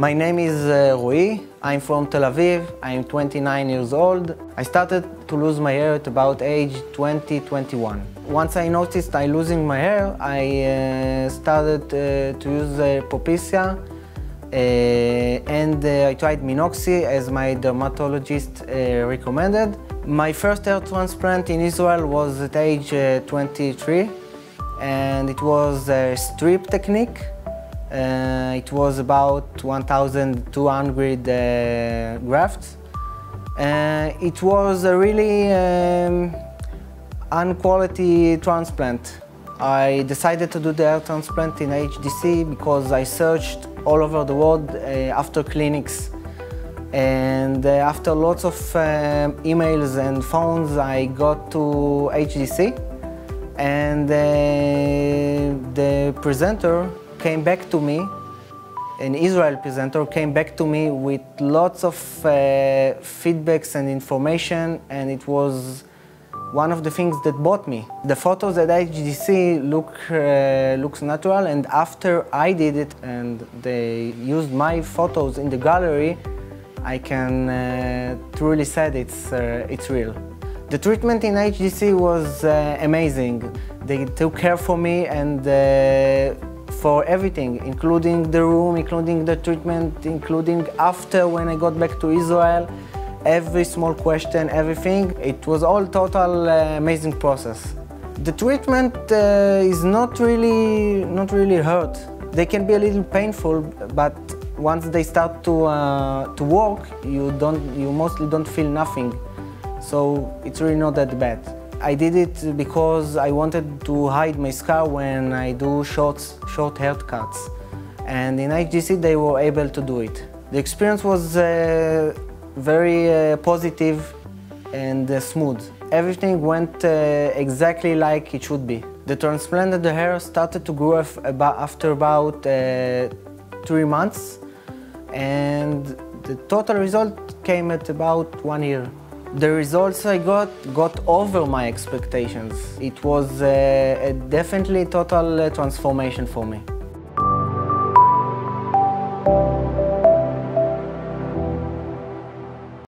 My name is Rui. I'm from Tel Aviv. I'm 29 years old. I started to lose my hair at about age 20-21. Once I noticed I'm losing my hair, I started to use Propecia and I tried Nicosia as my dermatologist recommended. My first hair transplant in Israel was at age 23, and it was a strip technique. It was about 1,200 grafts. It was a really unquality transplant. I decided to do the hair transplant in HDC because I searched all over the world after clinics. And after lots of emails and phones, I got to HDC. And the presenter came back to me, an Israel presenter came back to me with lots of feedbacks and information, and it was one of the things that bought me. The photos at HDC looks natural, and after I did it and they used my photos in the gallery, I can truly say it's real. The treatment in HDC was amazing. They took care for me and for everything, including the room, including the treatment, including after when I got back to Israel, every small question, everything. It was all total amazing process. The treatment is not really hurt. They can be a little painful, but once they start to work, you mostly don't feel nothing. So it's really not that bad. I did it because I wanted to hide my scar when I do short haircuts. And in HDC they were able to do it. The experience was very positive and smooth. Everything went exactly like it should be. The transplanted hair started to grow after about 3 months, and the total result came at about 1 year. The results I got over my expectations. It was definitely a total transformation for me.